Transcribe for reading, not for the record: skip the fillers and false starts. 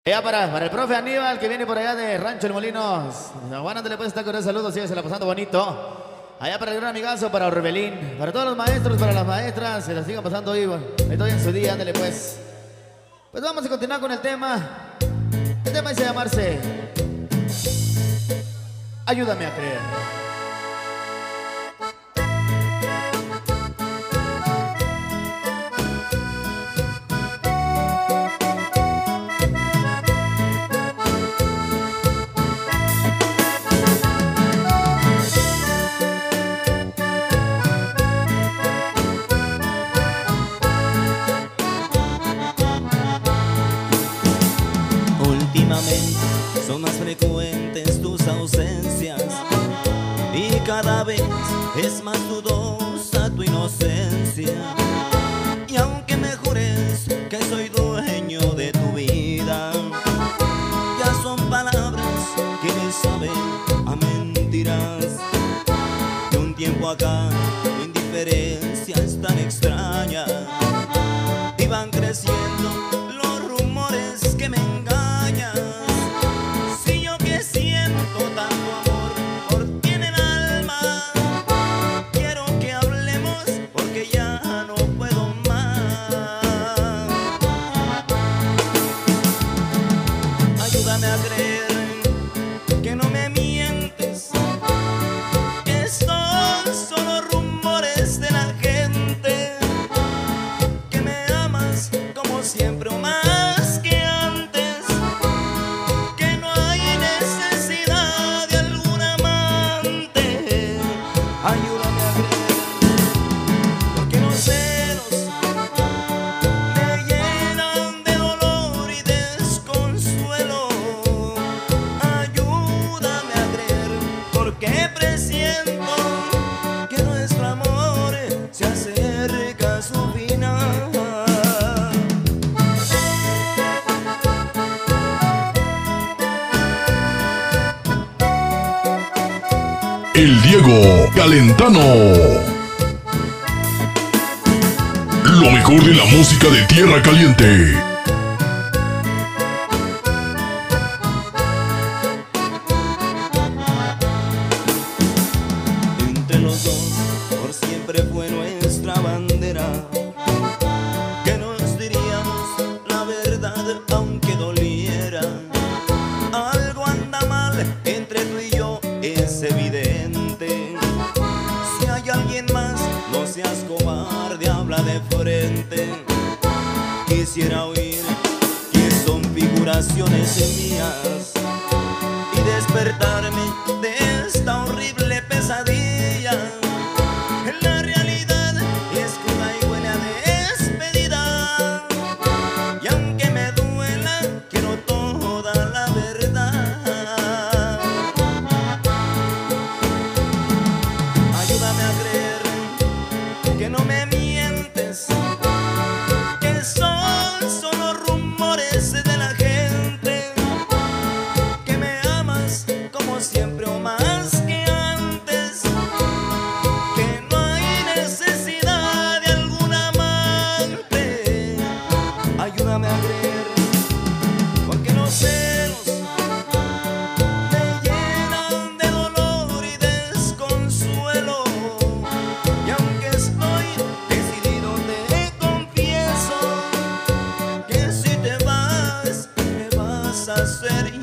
Ya para el profe Aníbal, que viene por allá de Rancho El Molinos. Juan, le puede estar con el saludo, síguese la pasando bonito. Allá para el gran amigazo, para Orbelín, para todos los maestros, para las maestras, se la sigan pasando hoy, estoy en su día, ándale pues. Pues vamos a continuar con el tema. El tema dice llamarse Ayúdame a creer. Últimamente son más frecuentes tus ausencias y cada vez es más dudosa tu inocencia. Y aunque me jures que soy dueño de tu vida, ya son palabras que le saben a mentiras. De un tiempo acá tu indiferencia es tan extraña y van creciendo los rumores que me engañan. Si yo que siento tanto amor por ti en el alma, quiero que hablemos porque ya no puedo más. Ayúdame a creer que no me mientes, que son solo rumores de la gente, que me amas como siempre o más. Ayúdame a creer, porque los celos me llenan de dolor y desconsuelo. Ayúdame a creer, porque presiento que nuestro amor se acerca a su final. El Diego Calentano. Lo mejor de la música de Tierra Caliente. Entre los dos por siempre fue nuestra bandera, que nos diríamos la verdad aunque doliera. Algo anda mal entre tú y yo, es evidente. Si hay alguien más, no seas cobarde, habla de frente. Quisiera oír que son figuraciones mías y despertarme de esta horrible pesadilla. La realidad es cruda y huele a despedida, y aunque me duela, quiero toda la verdad. Ayúdame a creer que no me mientes, que son solo rumores de la gente, que me amas como siempre o más que antes, que no hay necesidad de algún amante. Ayúdame a creer, porque los celos me llenan de dolor y desconsuelo. Y aunque estoy decidido, te confieso que si te vas, me vas a hacer